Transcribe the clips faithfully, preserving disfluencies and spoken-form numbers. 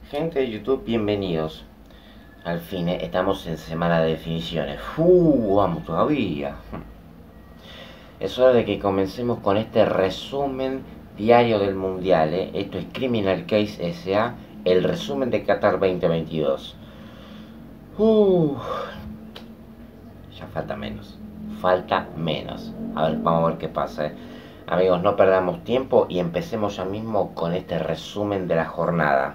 Gente de YouTube, bienvenidos. Al fin, eh, estamos en semana de definiciones. ¡Uh! Vamos todavía. Es hora de que comencemos con este resumen diario del Mundial. ¿eh? Esto es Criminal Case S A, el resumen de Qatar veinte veintidós. ¡Uh! Ya falta menos. Falta menos. A ver, vamos a ver qué pasa. ¿eh? Amigos, no perdamos tiempo y empecemos ya mismo con este resumen de la jornada.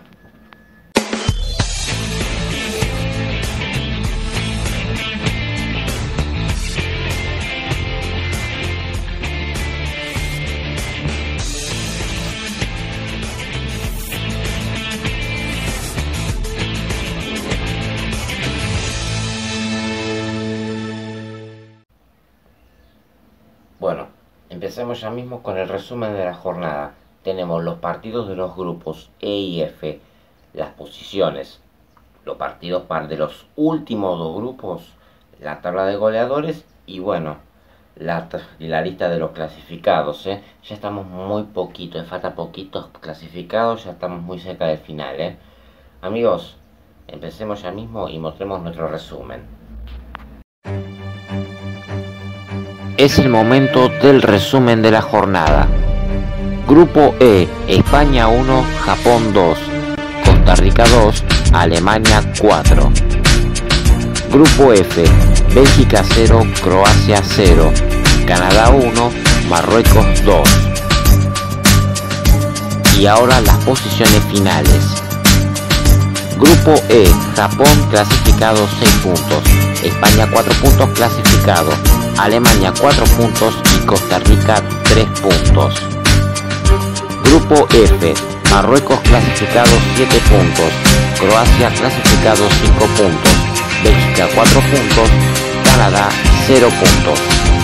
Bueno, empecemos ya mismo con el resumen de la jornada. Tenemos los partidos de los grupos E y F, las posiciones, los partidos para de los últimos dos grupos, la tabla de goleadores y bueno, la, la lista de los clasificados. ¿eh? Ya estamos muy poquito, eh, falta poquitos clasificados, ya estamos muy cerca del final. ¿eh? Amigos, empecemos ya mismo y mostremos nuestro resumen. Es el momento del resumen de la jornada. Grupo E, España uno, Japón dos, Costa Rica dos, Alemania cuatro. Grupo F, Bélgica cero, Croacia cero, Canadá uno, Marruecos dos. Y ahora las posiciones finales. Grupo E, Japón clasificado seis puntos, España cuatro puntos clasificado, Alemania cuatro puntos y Costa Rica tres puntos. Grupo F, Marruecos clasificado siete puntos, Croacia clasificado cinco puntos, Bélgica cuatro puntos, Canadá cero puntos.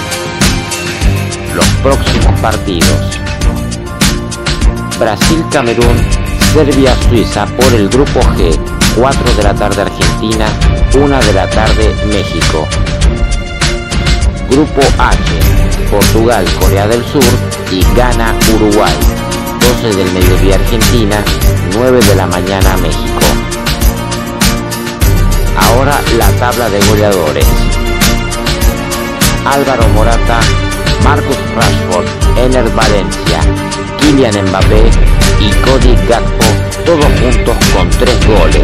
Los próximos partidos: Brasil-Camerún, Serbia-Suiza por el grupo G, cuatro de la tarde Argentina, una de la tarde México. Grupo H, Portugal, Corea del Sur y Ghana, Uruguay, doce del mediodía Argentina, nueve de la mañana México. Ahora la tabla de goleadores. Álvaro Morata, Marcus Rashford, Ener Valencia, Kylian Mbappé y Cody Gakpo, todos juntos con tres goles.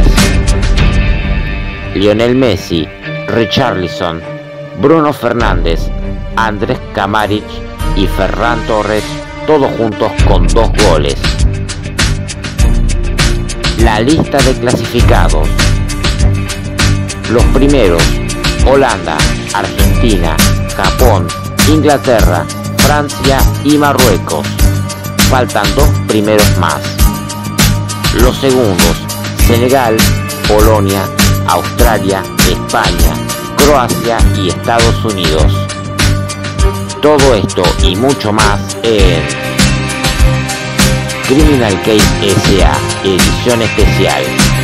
Lionel Messi, Richarlison, Bruno Fernández, Andrés Kramaric y Ferran Torres, todos juntos con dos goles. La lista de clasificados. Los primeros: Holanda, Argentina, Japón, Inglaterra, Francia y Marruecos. Faltan dos primeros más. Los segundos: Senegal, Polonia, Australia, España, Croacia y Estados Unidos. Todo esto y mucho más en Criminal Case S A, edición especial.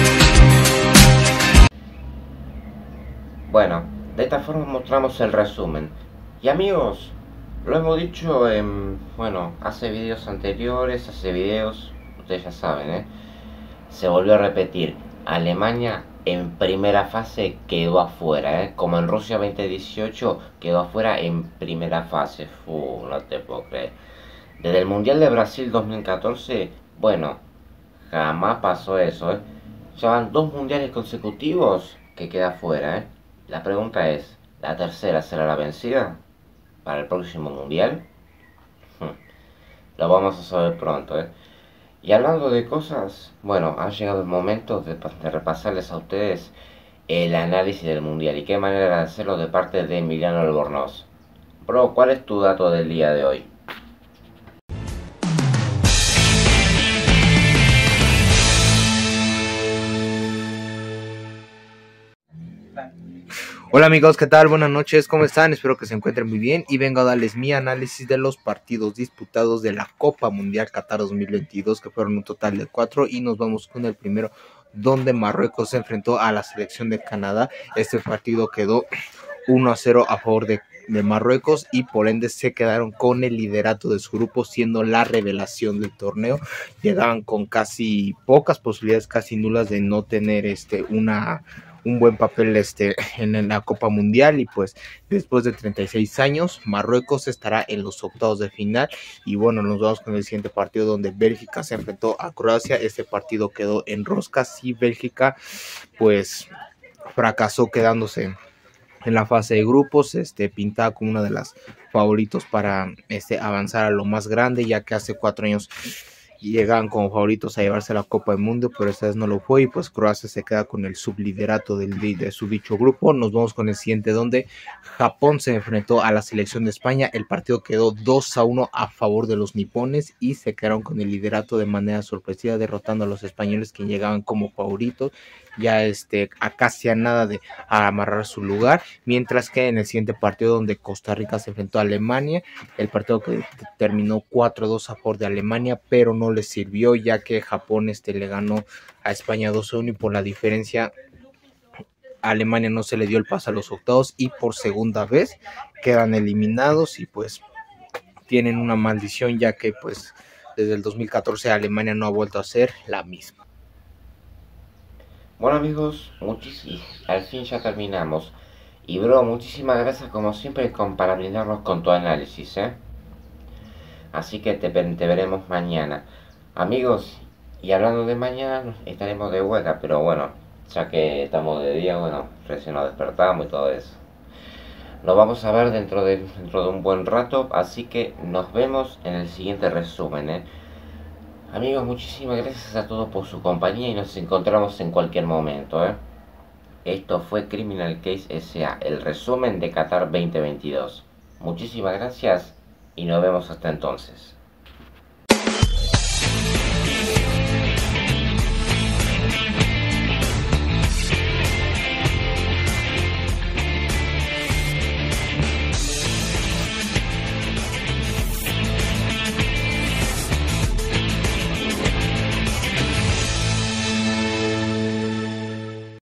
Bueno, de esta forma mostramos el resumen. Y amigos, lo hemos dicho en, bueno, hace videos anteriores, hace videos, ustedes ya saben, ¿eh? Se volvió a repetir, Alemania en primera fase quedó afuera, ¿eh? Como en Rusia veinte dieciocho quedó afuera en primera fase. Uf, no te puedo creer. Desde el Mundial de Brasil dos mil catorce, bueno, jamás pasó eso, ¿eh? Ya van dos mundiales consecutivos que queda afuera, ¿eh? La pregunta es, ¿la tercera será la vencida para el próximo mundial? Hmm. Lo vamos a saber pronto, ¿eh? Y hablando de cosas, bueno, ha llegado el momento de, de repasarles a ustedes el análisis del mundial. Y qué manera de hacerlo de parte de Emiliano Albornoz. Bro, ¿cuál es tu dato del día de hoy? Hola amigos, ¿qué tal? Buenas noches, ¿cómo están? Espero que se encuentren muy bien y vengo a darles mi análisis de los partidos disputados de la Copa Mundial Qatar dos mil veintidós, que fueron un total de cuatro, y nos vamos con el primero, donde Marruecos se enfrentó a la selección de Canadá. Este partido quedó uno a cero a favor de de Marruecos y por ende se quedaron con el liderato de su grupo, siendo la revelación del torneo. Llegaban con casi pocas posibilidades, casi nulas, de no tener este una un buen papel este, en la Copa Mundial, y pues después de treinta y seis años Marruecos estará en los octavos de final. Y bueno, nos vamos con el siguiente partido, donde Bélgica se enfrentó a Croacia. Este partido quedó en roscas y Bélgica pues fracasó, quedándose en la fase de grupos, este, pintada como una de las favoritos para este, avanzar a lo más grande, ya que hace cuatro años llegaban como favoritos a llevarse la Copa del Mundo, pero esta vez no lo fue, y pues Croacia se queda con el subliderato del, de su dicho grupo. Nos vamos con el siguiente, donde Japón se enfrentó a la selección de España. El partido quedó dos a uno a favor de los nipones y se quedaron con el liderato de manera sorpresiva, derrotando a los españoles, que llegaban como favoritos, ya este, a casi a nada de a amarrar su lugar. Mientras que en el siguiente partido, donde Costa Rica se enfrentó a Alemania, el partido que terminó cuatro a dos a favor de Alemania, pero no le sirvió, ya que Japón este, le ganó a España dos a uno, y por la diferencia a Alemania no se le dio el pase a los octavos y por segunda vez quedan eliminados, y pues tienen una maldición, ya que pues desde el dos mil catorce Alemania no ha vuelto a ser la misma. Bueno amigos, muchísimo, al fin ya terminamos. Y bro, muchísimas gracias como siempre con, para brindarnos con tu análisis, ¿eh? Así que te, te veremos mañana. Amigos, y hablando de mañana, estaremos de vuelta, pero bueno, ya que estamos de día, bueno, recién nos despertamos y todo eso. Nos vamos a ver dentro de, dentro de un buen rato, así que nos vemos en el siguiente resumen, ¿eh? Amigos, muchísimas gracias a todos por su compañía y nos encontramos en cualquier momento, ¿eh? Esto fue Criminal Case S A, el resumen de Qatar veinte veintidós. Muchísimas gracias y nos vemos hasta entonces.